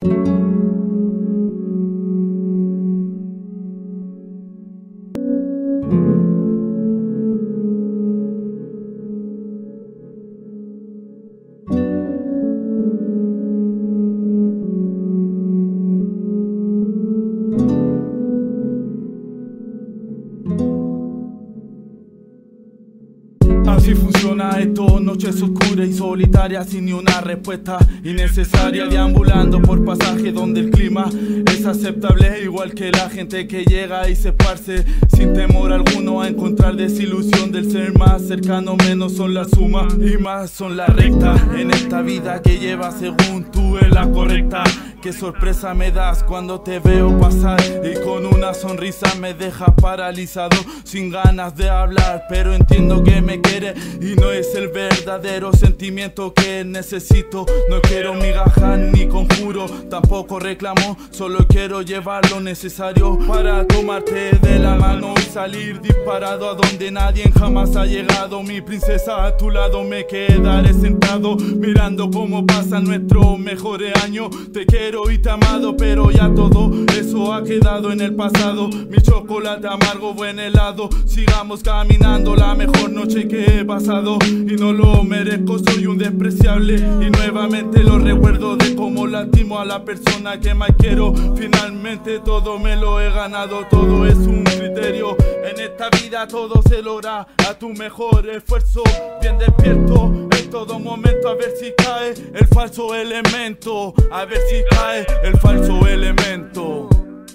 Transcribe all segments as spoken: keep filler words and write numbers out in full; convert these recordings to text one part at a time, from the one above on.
Así funciona esto, noches oscuras y solitarias sin ni una respuesta innecesaria, deambulando por pasajes donde el clima es aceptable, igual que la gente que llega y se esparce sin temor alguno a encontrar desilusión del ser más cercano. Menos son la suma y más son la recta en esta vida que llevas según tú es la correcta. Qué sorpresa me das cuando te veo pasar y con una sonrisa me dejas paralizado, sin ganas de hablar, pero entiendo que me quiere y no es el verdadero sentimiento que necesito. No quiero migajas ni conjuro, tampoco reclamo, solo quiero llevar lo necesario para tomarte de la mano y salir disparado a donde nadie jamás ha llegado. Mi princesa, a tu lado me quedaré sentado mirando cómo pasan nuestros mejores años. Te quiero y te he amado, pero ya todo eso ha quedado en el pasado. Mi chocolate amargo, buen helado, sigamos caminando, la mejor noche que he pasado y no lo merezco, soy un despreciable y nuevamente lo recuerdo de cómo lastimo a la persona que más quiero. Finalmente todo me lo he ganado, todo es un criterio, en esta vida todo se logra a tu mejor esfuerzo, bien despierto en todo momento a ver si cae el falso elemento, a ver si cae el falso elemento,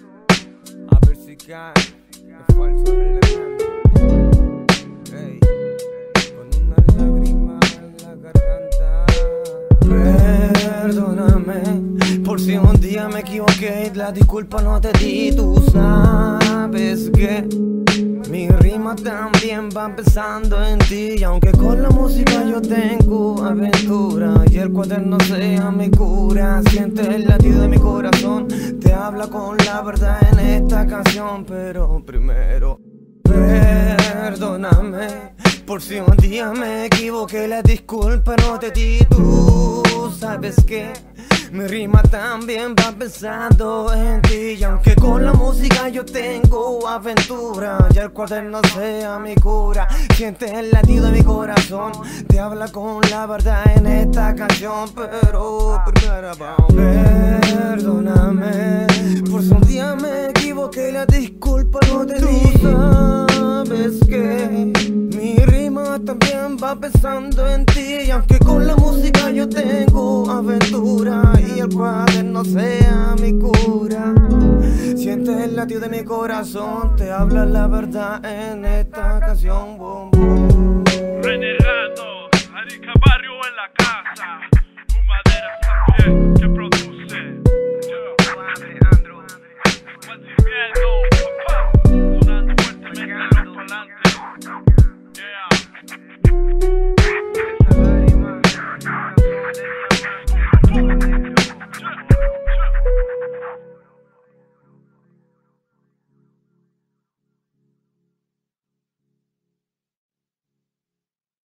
a ver si cae el falso elemento. Hey, con una lágrima en la garganta. Perdóname por si un día me equivoqué y la disculpa no te di. Tú sabes que mi rima también va pensando en ti, y aunque con la música yo tengo aventura y el cuaderno sea mi cura, siente el latido de mi corazón, te habla con la verdad en esta canción. Pero primero, perdóname por si un día me equivoqué, la disculpa no te di. Tú sabes que mi rima también va pensando en ti, y aunque con la música yo tengo aventura y el cuaderno sea mi cura, siente el latido de mi corazón, te habla con la verdad en esta canción. Pero primero, perdóname por si un día me equivoqué, la disculpa no te di. Tú sabes que mi rima también va pensando en ti, y aunque con la música yo tengo aventura y el cuaderno sea mi cura, siente el latido de mi corazón, te habla la verdad en esta canción. Bom, bom.